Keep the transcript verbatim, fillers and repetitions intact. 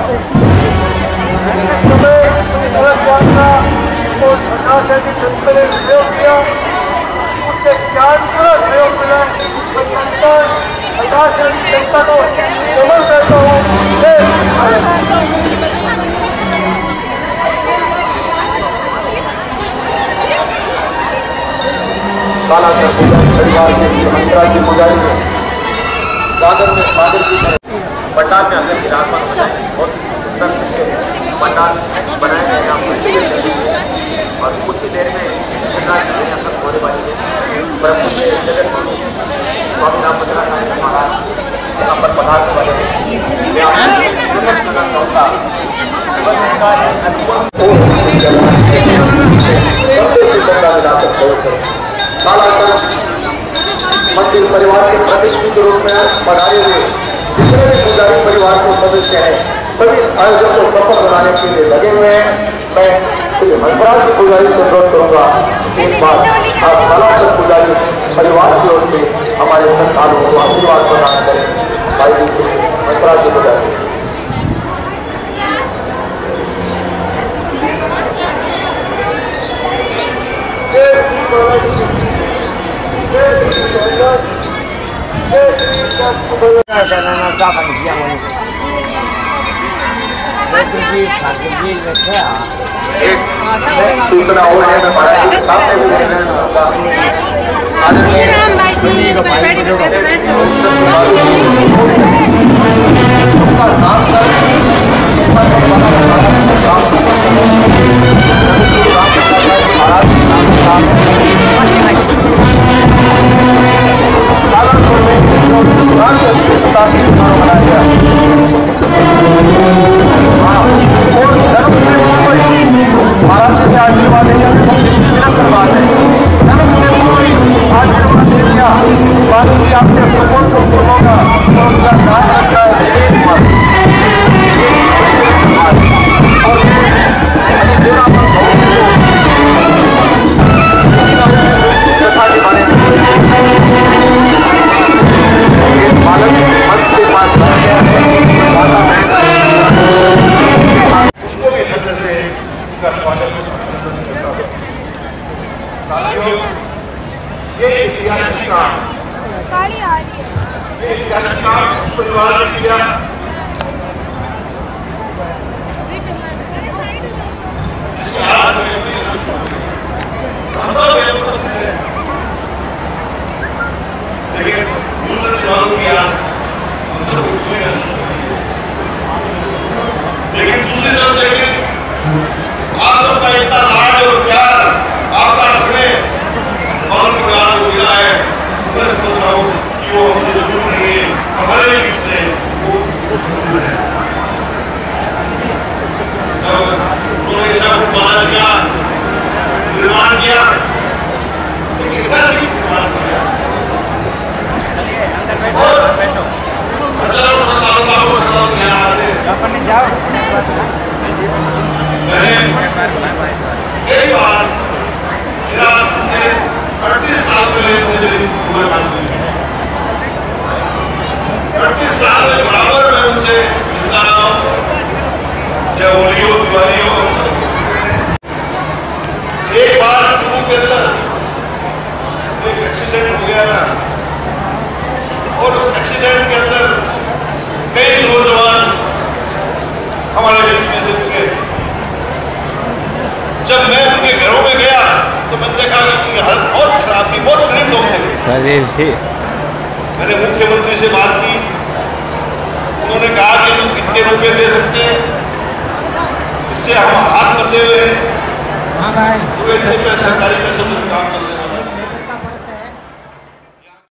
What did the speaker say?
उससे ज्ञान पूरा सहयोग मिला तो संतान जनता को समझ करता हूँ। काला परिवार के अंतराज की पुजारी में सागर में सागर की पंडाल में अगर विराजमान हो जाए बहुत सुंदर से पंडाल बनाए गए हैं और कुछ ही देर में होने वाली है। ब्रह्म के जगत स्वामी राम भद्रा महाराज यहाँ पर पधारने वाले हैं। मंदिर परिवार के प्रतिनिधि के रूप में पधारे हुए जितने भी पुजारी परिवार के सदस्य हैं सभी आयोजन को सफल बनाने के लिए लगे हुए हैं। मैं श्री हंसराज की पुजारी से अनुरोध करूंगा एक बार आप कलाकर पुजारी परिवार की ओर से हमारे संस्थानों को आशीर्वाद प्रदान करें। भाई हंसराज की पुजारी। एक सूचना और है मैं लेकिन दूसरी तरफ देखें आप सबका इतना लाड और प्यार आपका स्नेह और प्यार हो गया है। मैं सोचता हूँ कि वो हमसे दूर नहीं है, हमारे इससे वो दूर है। जब उन्होंने सब निर्माण किया निर्माण किया कितना निर्माण किया और हजारों सतारों लाखों सतारों यहाँ आते हैं। कई बार से अड़तीस साल पहले मुझे अड़तीस साल में बराबर मैं उनसे मिलता रहा हूँ, चाहे होली हो दिवाली हो। एक बार चुनू के अंदर एक एक्सीडेंट हो गया था और उस एक्सीडेंट के अंदर कई नौजवान हमारे बीच में से चुके। जब मैं उनके घरों में गया तो मैंने देखा कि उनकी हालत बहुत खराब थी, बहुत गरीब लोग थे। मैंने मुख्यमंत्री से बात की, उन्होंने कहा कि हम कितने रुपए दे सकते हैं, इससे हम हाथ बंधे हुए हैं, सरकारी पैसे काम चल रहे हैं।